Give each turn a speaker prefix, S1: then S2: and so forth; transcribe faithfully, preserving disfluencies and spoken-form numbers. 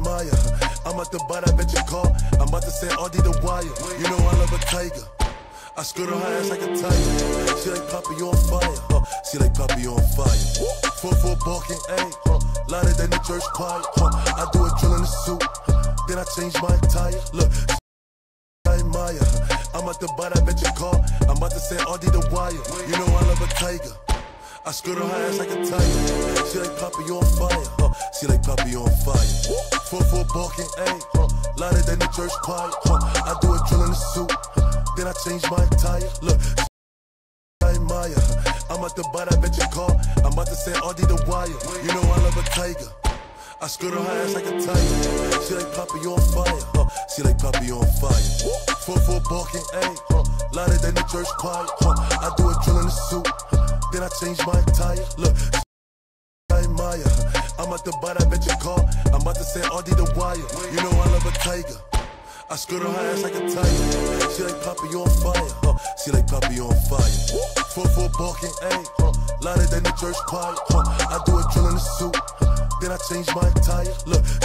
S1: Maya, I'm about to buy that bitch a car. I'm about to send Audie the wire. You know I love a tiger. I skirt on her ass like a tiger. She like Poppy on fire. Huh. She like Poppy on fire. four four barking, ayy. Huh. Louder than the church choir. Huh. I do a drill in the suit. Then I change my attire. Look. Maya, I'm about to buy that bitch a car. I'm about to send Audie the wire. You know I love a tiger. I skirt on her ass like a tiger. She like Poppy on fire. Huh. She like Poppy on fire. four four barking, ayy. Huh. Louder than the church choir. Huh. I do a drill in the suit. Then I change my attire. Look. Maya, I'm about to buy that bitch a car. I'm about to send Audie the wire. You know I love a tiger. I skirt on her ass like a tiger. She like Poppy on fire. Huh. She like Poppy on fire. four four barking, ayy. Huh. Louder than the church choir. Huh. I do a drill in the suit. Then I change my attire. Look. Maya, I'm about to buy that bitch a car. I'm about to send Audie the wire. You know I love a tiger. I skirt on her ass like a tiger. She like Poppy on fire. Huh. She like Poppy on fire. four four barking, ayy. Huh. Louder than the church choir. Huh. I do a drill in the suit. Then I change my attire. Look.